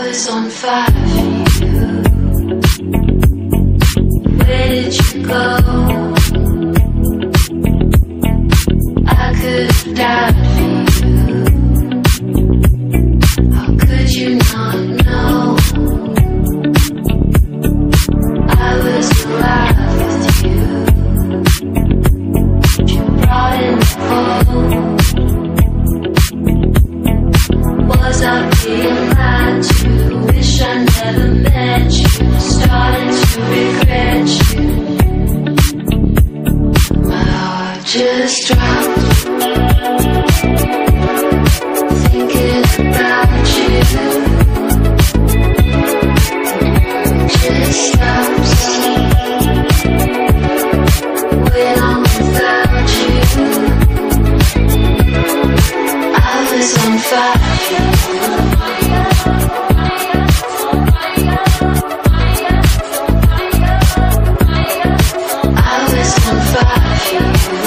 was on fire for you. Where did you go? I could have died for you. How could you not know? I was alive with you. You brought in the cold. Was I being lied to? Wish I never met you. Starting to regret you. My heart just dropped. Thinking about you. Just stops when I'm without you. I was on fire. I was on fire.